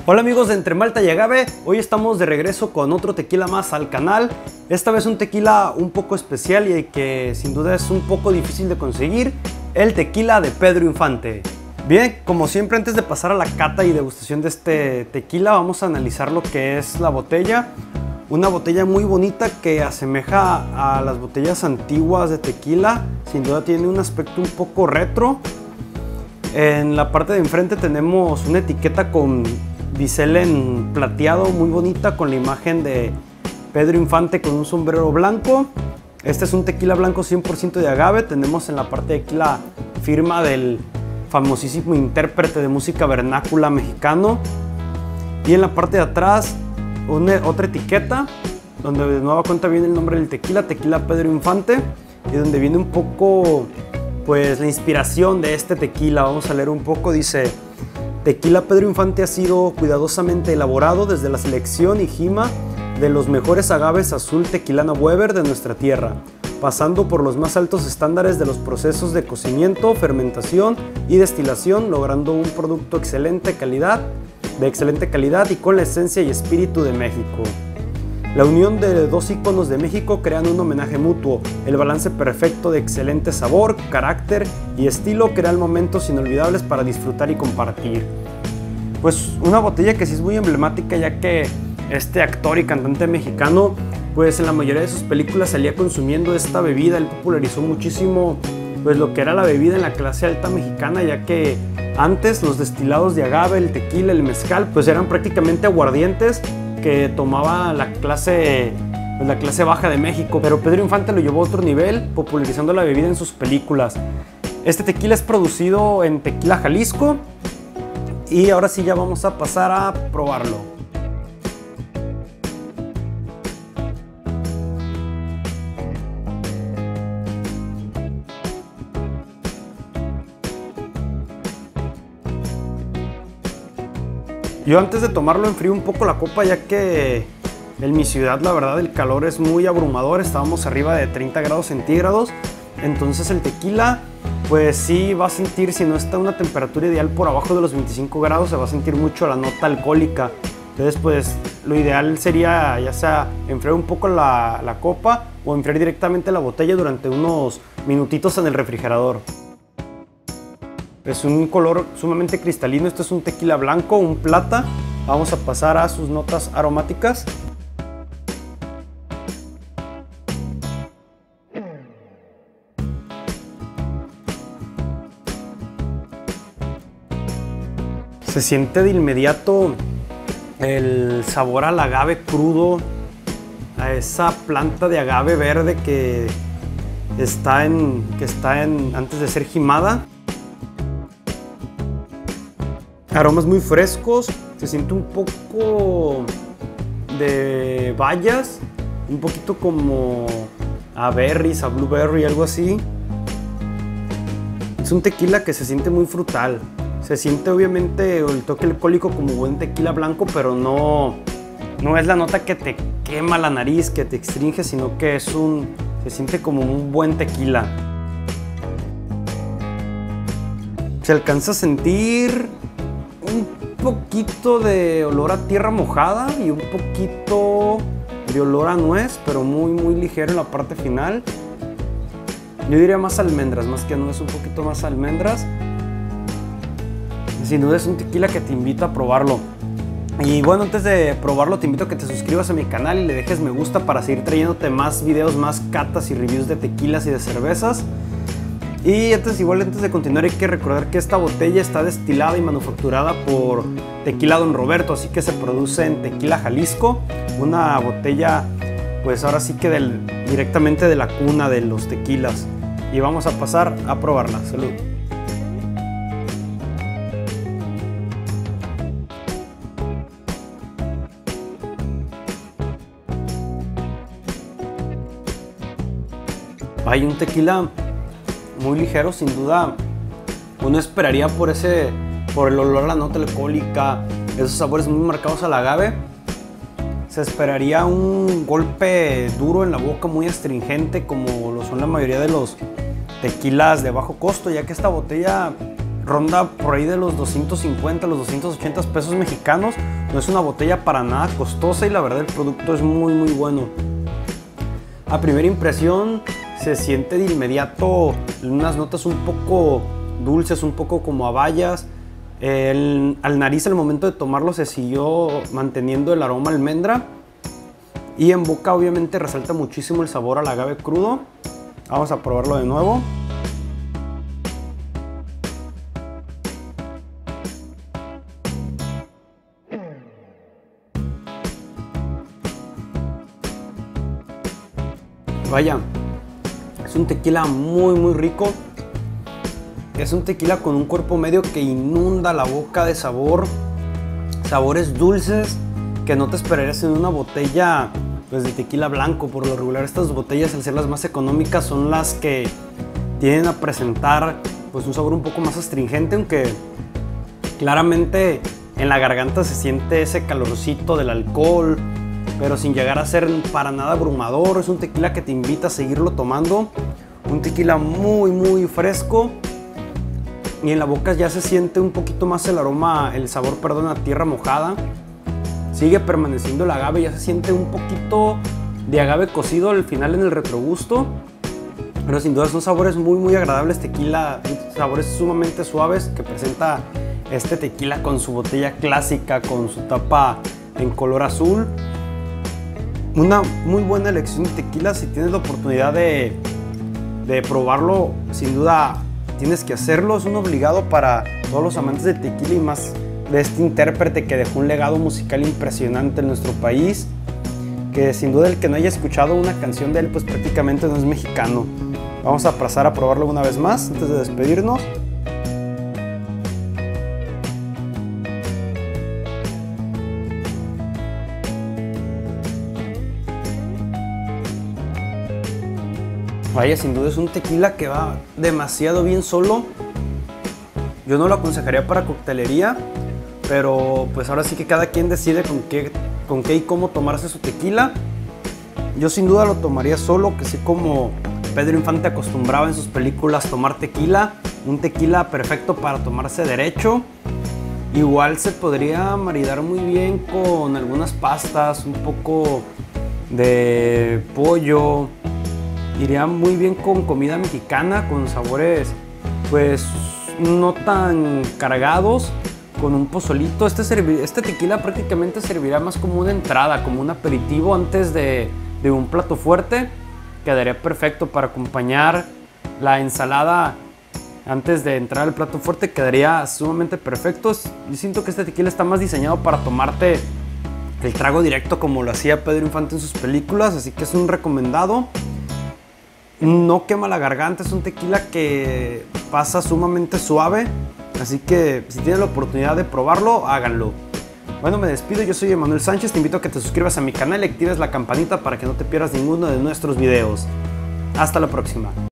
Hola amigos de Entre Malta y Agave, hoy estamos de regreso con otro tequila más al canal. Esta vez un tequila un poco especial y que sin duda es un poco difícil de conseguir, el tequila de Pedro Infante. Bien, como siempre antes de pasar a la cata y degustación de este tequila vamos a analizar lo que es la botella. Una botella muy bonita que asemeja a las botellas antiguas de tequila, sin duda tiene un aspecto un poco retro. En la parte de enfrente tenemos una etiqueta con bisel en plateado muy bonita con la imagen de Pedro Infante con un sombrero blanco. Este es un tequila blanco 100% de agave. Tenemos en la parte de aquí la firma del famosísimo intérprete de música vernácula mexicano. Y en la parte de atrás otra etiqueta donde de nueva cuenta viene el nombre del tequila, Tequila Pedro Infante, y donde viene un poco pues la inspiración de este tequila. Vamos a leer un poco, dice: Tequila Pedro Infante ha sido cuidadosamente elaborado desde la selección y jima de los mejores agaves azul tequilana Weber de nuestra tierra, pasando por los más altos estándares de los procesos de cocimiento, fermentación y destilación, logrando un producto de excelente calidad y con la esencia y espíritu de México. La unión de dos íconos de México crean un homenaje mutuo. El balance perfecto de excelente sabor, carácter y estilo crean momentos inolvidables para disfrutar y compartir. Pues una botella que sí es muy emblemática, ya que este actor y cantante mexicano pues en la mayoría de sus películas salía consumiendo esta bebida. Él popularizó muchísimo pues lo que era la bebida en la clase alta mexicana, ya que antes los destilados de agave, el tequila, el mezcal pues eran prácticamente aguardientes que tomaba la clase baja de México, pero Pedro Infante lo llevó a otro nivel, popularizando la bebida en sus películas. Este tequila es producido en Tequila, Jalisco, y ahora sí ya vamos a pasar a probarlo. Yo antes de tomarlo enfrío un poco la copa, ya que en mi ciudad la verdad el calor es muy abrumador, estábamos arriba de 30 grados centígrados, entonces el tequila pues sí va a sentir, si no está a una temperatura ideal por abajo de los 25 grados, se va a sentir mucho la nota alcohólica. Entonces pues lo ideal sería ya sea enfriar un poco la copa o enfriar directamente la botella durante unos minutitos en el refrigerador. Es un color sumamente cristalino, este es un tequila blanco, un plata. Vamos a pasar a sus notas aromáticas. Se siente de inmediato el sabor al agave crudo, a esa planta de agave verde que está antes de ser jimada. Aromas muy frescos, se siente un poco de bayas, un poquito como a berries, a blueberry, algo así. Es un tequila que se siente muy frutal, se siente obviamente el toque alcohólico como buen tequila blanco, pero no es la nota que te quema la nariz, que te extringe, sino que se siente como un buen tequila. Se alcanza a sentir un poquito de olor a tierra mojada y un poquito de olor a nuez, pero muy ligero en la parte final. Yo diría más almendras, más que nuez, un poquito más almendras. Sin duda es un tequila que te invito a probarlo. Y bueno, antes de probarlo te invito a que te suscribas a mi canal y le dejes me gusta para seguir trayéndote más videos, más catas y reviews de tequilas y de cervezas. Y antes de continuar hay que recordar que esta botella está destilada y manufacturada por Tequila Don Roberto, así que se produce en Tequila, Jalisco, una botella pues ahora sí que directamente de la cuna de los tequilas. Y vamos a pasar a probarla. Salud. Hay un tequila muy ligero, sin duda. Uno esperaría por el olor a la nota alcohólica, esos sabores muy marcados al agave. Se esperaría un golpe duro en la boca, muy astringente, como lo son la mayoría de los tequilas de bajo costo, ya que esta botella ronda por ahí de los 250, los 280 pesos mexicanos. No es una botella para nada costosa y la verdad el producto es muy muy bueno. A primera impresión se siente de inmediato unas notas un poco dulces, un poco como a bayas. Al nariz al momento de tomarlo se siguió manteniendo el aroma a almendra. Y en boca obviamente resalta muchísimo el sabor al agave crudo. Vamos a probarlo de nuevo. Vaya, es un tequila muy muy rico. Es un tequila con un cuerpo medio que inunda la boca de sabor. Sabores dulces que no te esperarías en una botella pues, de tequila blanco. Por lo regular estas botellas, al ser las más económicas, son las que tienden a presentar pues, un sabor un poco más astringente, aunque claramente en la garganta se siente ese calorcito del alcohol, pero sin llegar a ser para nada abrumador. Es un tequila que te invita a seguirlo tomando. Un tequila muy muy fresco. Y en la boca ya se siente un poquito más el aroma, el sabor, perdón, a tierra mojada. Sigue permaneciendo el agave, ya se siente un poquito de agave cocido al final en el retrogusto. Pero sin duda son sabores muy muy agradables, tequila, sabores sumamente suaves que presenta este tequila con su botella clásica, con su tapa en color azul. Una muy buena elección de tequila. Si tienes la oportunidad de probarlo, sin duda tienes que hacerlo. Es un obligado para todos los amantes del tequila y más de este intérprete que dejó un legado musical impresionante en nuestro país, que sin duda el que no haya escuchado una canción de él pues prácticamente no es mexicano. Vamos a pasar a probarlo una vez más antes de despedirnos. Vaya, sin duda es un tequila que va demasiado bien solo. Yo no lo aconsejaría para coctelería, pero pues ahora sí que cada quien decide con qué y cómo tomarse su tequila. Yo sin duda lo tomaría solo, que sí, como Pedro Infante acostumbraba en sus películas tomar tequila. Un tequila perfecto para tomarse derecho. Igual se podría maridar muy bien con algunas pastas, un poco de pollo. Iría muy bien con comida mexicana, con sabores pues no tan cargados, con un pozolito. Este tequila prácticamente servirá más como una entrada, como un aperitivo antes de un plato fuerte. Quedaría perfecto para acompañar la ensalada antes de entrar al plato fuerte, quedaría sumamente perfecto. Yo siento que este tequila está más diseñado para tomarte el trago directo como lo hacía Pedro Infante en sus películas, así que es un recomendado. No quema la garganta, es un tequila que pasa sumamente suave, así que si tienes la oportunidad de probarlo, háganlo. Bueno, me despido, yo soy Emanuel Sánchez, te invito a que te suscribas a mi canal y actives la campanita para que no te pierdas ninguno de nuestros videos. Hasta la próxima.